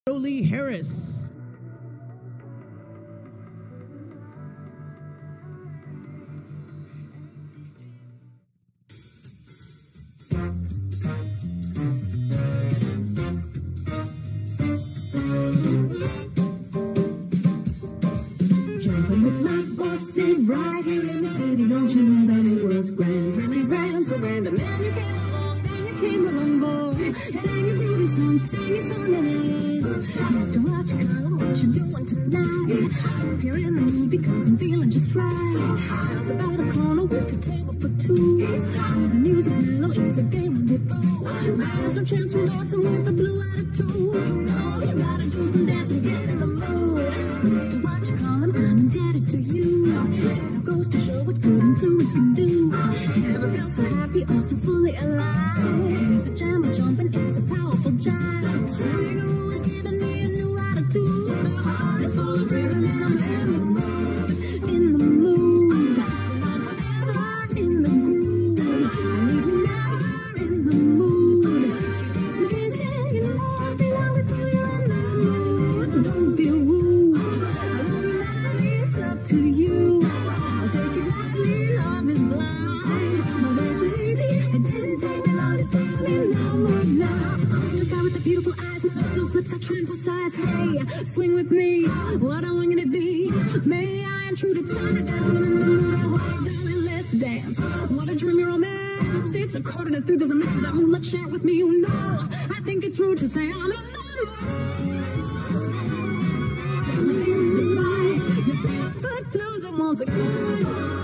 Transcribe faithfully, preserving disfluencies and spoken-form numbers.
Jolie Harris. Jumping with my boss and right here in the city, don't you know that it was grand, really grand, so random. Then you came along, then you came along, boy, sang a groovy song, sang a song and it's I used to watch you, Colin, what you doing tonight? I hope you're in the mood because I'm feeling just right. House about a corner with a table for two, where the music's mellow, it's a game rendezvous. There's no chance for dancing with a blue attitude. You know you gotta do some dancing, get in the mood. Used to watch you, Colin, I'm indebted to you. It all goes to show what good influence can do. Never felt so happy or so fully alive. Music jam or jumping, it's a powerful jive. Swing is giving me a new attitude. My heart is full of rhythm and I'm in the mood. In the mood. I'm forever in the groove. I need me never in the mood. It's amazing, you know I belong with you in the mood. Don't be rude. I love you madly, it's up to you. I'll take you gladly, love is blind. My vision's easy, it didn't take me long to say I'm in the mood now. Who's the guy with the beautiful eyes and those lips I emphasize? Hey, swing with me, what I want you to be. May I intrude a time to dance when I'm in the mood? Oh, darling, let's dance. What a dreamy romance. It's a quarter to three, there's a mix of that moonlit chat with me. You know, I think it's rude to say I'm in the mood. Just like your foot closer once again.